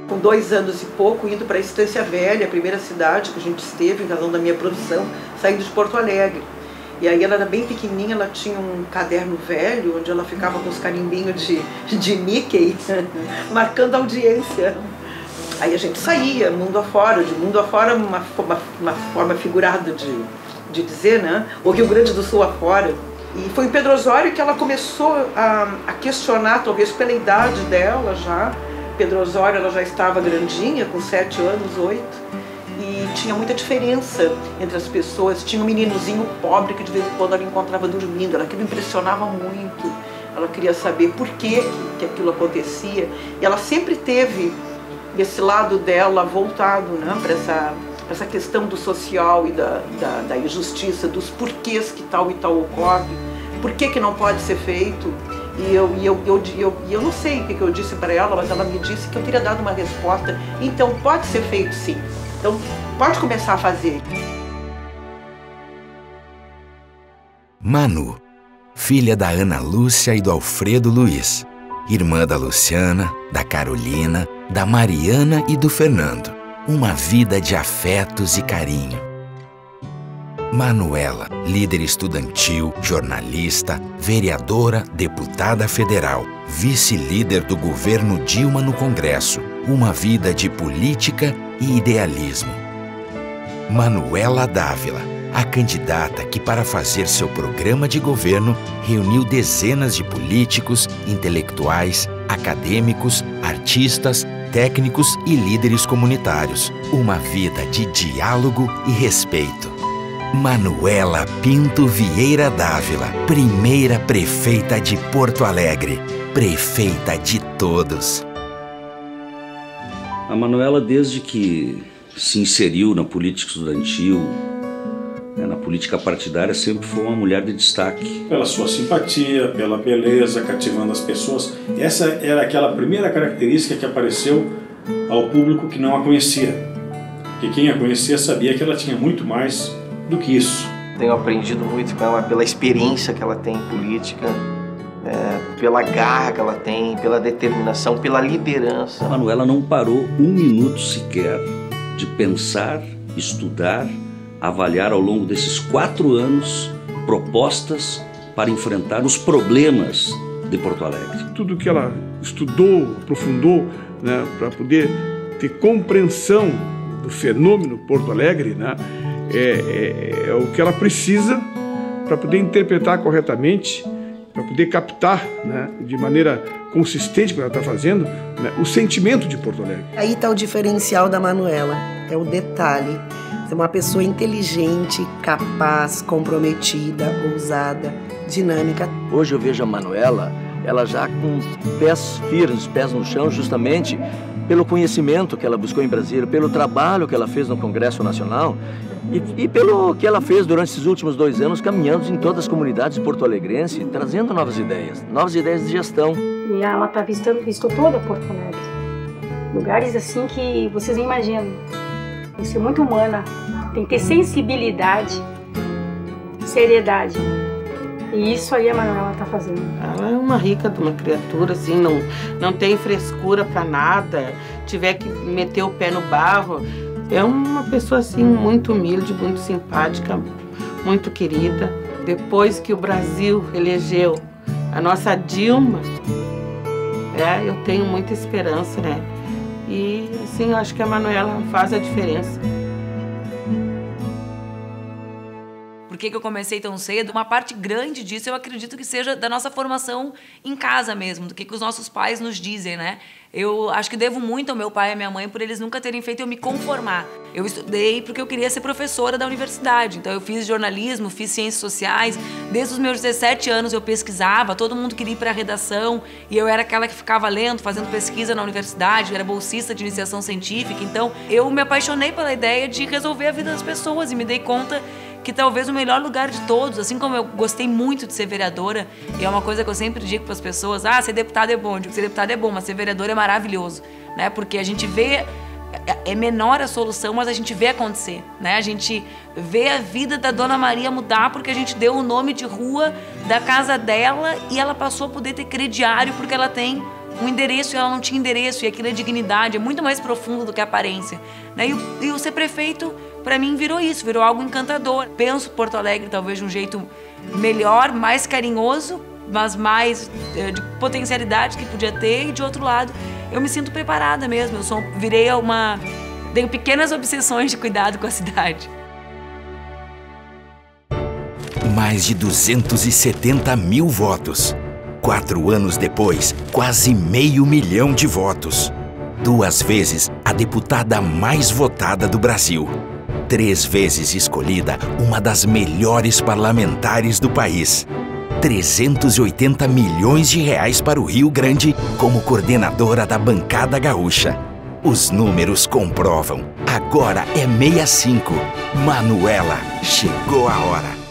Com 2 anos e pouco, indo para a Estância Velha, a primeira cidade que a gente esteve, em razão da minha profissão, saindo de Porto Alegre. E aí ela era bem pequenininha, ela tinha um caderno velho, onde ela ficava com os carimbinhos de Mickey, marcando a audiência. Aí a gente saía, mundo afora, de mundo afora uma forma figurada de dizer, né? O Rio Grande do Sul afora. E foi em Pedro Osório que ela começou a questionar, talvez pela idade dela já. Pedro Osório ela já estava grandinha, com 7 anos, 8. E tinha muita diferença entre as pessoas. Tinha um meninozinho pobre que de vez em quando ela encontrava dormindo. Aquilo impressionava muito. Ela queria saber por que aquilo acontecia. E ela sempre teve esse lado dela voltado, né, para essa questão do social e da injustiça, dos porquês que tal e tal ocorre, por que não pode ser feito. E eu não sei o que eu disse para ela, mas ela me disse que eu teria dado uma resposta. Então pode ser feito sim. Então pode começar a fazer. Manu, filha da Ana Lúcia e do Alfredo Luiz, irmã da Luciana, da Carolina, da Mariana e do Fernando. Uma vida de afetos e carinho. Manuela, líder estudantil, jornalista, vereadora, deputada federal, vice-líder do governo Dilma no Congresso. Uma vida de política e idealismo. Manuela Dávila, a candidata que, para fazer seu programa de governo, reuniu dezenas de políticos, intelectuais, acadêmicos, artistas, técnicos e líderes comunitários. Uma vida de diálogo e respeito. Manuela Pinto Vieira Dávila, primeira prefeita de Porto Alegre, prefeita de todos. A Manuela, desde que se inseriu na política estudantil, na política partidária, sempre foi uma mulher de destaque. Pela sua simpatia, pela beleza, cativando as pessoas. Essa era aquela primeira característica que apareceu ao público que não a conhecia. Porque quem a conhecia sabia que ela tinha muito mais do que isso. Tenho aprendido muito com ela pela experiência que ela tem em política, pela garra que ela tem, pela determinação, pela liderança. A Manuela não parou um minuto sequer de pensar, estudar, avaliar ao longo desses 4 anos propostas para enfrentar os problemas de Porto Alegre. Tudo que ela estudou, aprofundou, né, para poder ter compreensão do fenômeno Porto Alegre, né, é o que ela precisa para poder interpretar corretamente, para poder captar, né, de maneira consistente, como ela está fazendo, né, o sentimento de Porto Alegre. Aí está o diferencial da Manuela, é o detalhe. É uma pessoa inteligente, capaz, comprometida, ousada, dinâmica. Hoje eu vejo a Manuela, ela já com pés firmes, pés no chão, justamente pelo conhecimento que ela buscou em Brasília, pelo trabalho que ela fez no Congresso Nacional e pelo que ela fez durante esses últimos 2 anos, caminhando em todas as comunidades porto-alegrenses, trazendo novas ideias de gestão. E ela está vistou toda Porto Alegre. Lugares assim que vocês nem imaginam. Tem que ser muito humana, tem que ter sensibilidade, seriedade. E isso aí a Manuela está fazendo. Ela é uma rica de uma criatura, assim, não tem frescura para nada, tiver que meter o pé no barro. É uma pessoa, assim, muito humilde, muito simpática, muito querida. Depois que o Brasil elegeu a nossa Dilma, eu tenho muita esperança, né? E, assim, eu acho que a Manuela faz a diferença. Por que eu comecei tão cedo? Uma parte grande disso eu acredito que seja da nossa formação em casa mesmo, do que os nossos pais nos dizem, né? Eu acho que devo muito ao meu pai e à minha mãe por eles nunca terem feito eu me conformar. Eu estudei porque eu queria ser professora da universidade, então eu fiz jornalismo, fiz ciências sociais. Desde os meus 17 anos eu pesquisava, todo mundo queria ir para a redação e eu era aquela que ficava lendo, fazendo pesquisa na universidade, eu era bolsista de iniciação científica, então eu me apaixonei pela ideia de resolver a vida das pessoas e me dei conta que talvez o melhor lugar de todos, assim como eu gostei muito de ser vereadora, e é uma coisa que eu sempre digo para as pessoas, ser deputado é bom, eu digo, ser deputado é bom, mas ser vereador é maravilhoso, né? Porque a gente vê, é menor a solução, mas a gente vê acontecer, né? A gente vê a vida da Dona Maria mudar porque a gente deu o nome de rua da casa dela e ela passou a poder ter crediário porque ela tem um endereço e ela não tinha endereço, e aquilo é dignidade, é muito mais profundo do que a aparência, né? E o ser prefeito, para mim, virou isso, virou algo encantador. Penso Porto Alegre talvez de um jeito melhor, mais carinhoso, mas mais de potencialidade que podia ter, e de outro lado, eu me sinto preparada mesmo, tenho pequenas obsessões de cuidado com a cidade. Mais de 270 mil votos. 4 anos depois, quase 500 mil de votos. 2 vezes a deputada mais votada do Brasil. 3 vezes escolhida uma das melhores parlamentares do país. 380 milhões de reais para o Rio Grande como coordenadora da bancada gaúcha. Os números comprovam. Agora é 65. Manuela, chegou a hora.